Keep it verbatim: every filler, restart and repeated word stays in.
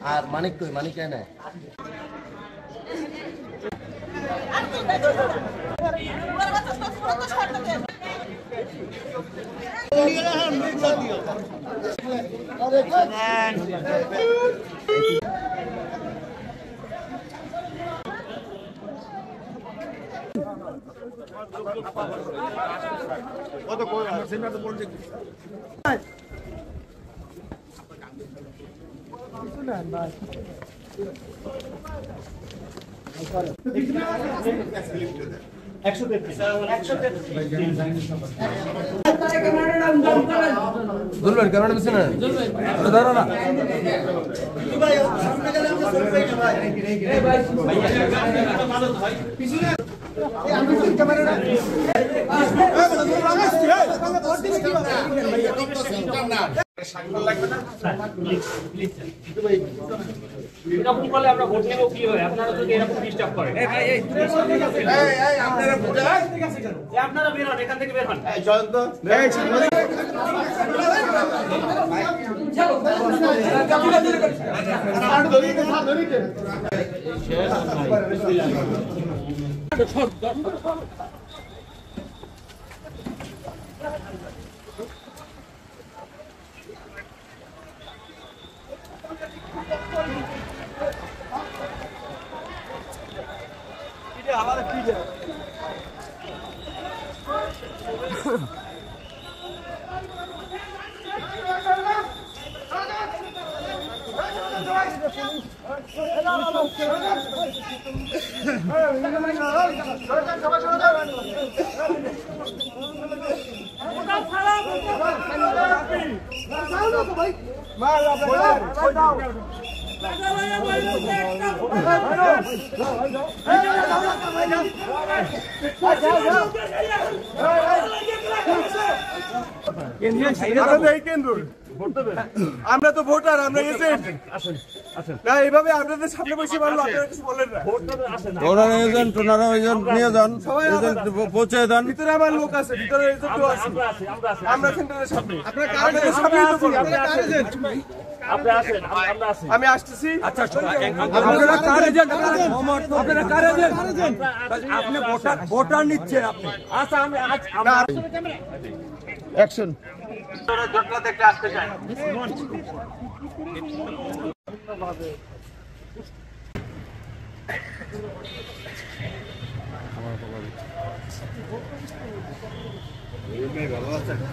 আর মানিক কই মানিক কেন নাই কত কই সেন্টার তো বলছে কিছু না ভাই একশো তেত্রিশ একশো তেত্রিশ দুলবেন ক্যামেরা দিছেন না ধরো না ভাই সামনে গেলে আমরা চলে যাই ভাই এই ভাই ভাই পিছনে এই আমি ক্যামেরাটা এই বড় দূর লাগাচ্ছি এই সঙ্গে ভোট দিলে কি হবে ভাই এত তো সেন্টার না সাংবাদিক লাগবে না প্লিজ প্লিজ কিন্তু ভাই এরকম করলে আমরা ভোট নেব কি হয় আপনারা যদি এরকম ডিস্টার্ব করেন এই ভাই এই এই এই আপনারা ভোট ঠিক আছে কেন এই আপনারা বের হন এখান থেকে বের হন এই জয়ন্ত এই সাংবাদিক আর ধরি না ধরি কে শেষ এটা हमारा কি যায় আমরা তো ভোটার আমরা এজেন্ট না এইভাবে আপনাদের সামনে বসে বলবো আপনারা কিছু বলেন না ওনারা এজেন্ট ওনারা এজেন্ট নিয়ে যান এজেন্ট পৌঁছে দেন ভিতরে আমার লোক আছে ভিতরে এজেন্টও আছে আমরা আছি আমরা আছি আমরা সেন্টারের সামনে আপনারা কার সামনে তো বলুন আপনারা কার এজেন্ট আপনি আসেন আমরা আছি আমি আসতেছি আচ্ছা আপনারা কার এজেন্ট আপনারা কার এজেন্ট আপনি ভোটার ভোটার নিচ্ছেন আপনি আচ্ছা আমি আজ আমরা অ্যাকশন জটলা দেখতে আসতে চাই আমার বাবা এই মেয়ে ভালো আছে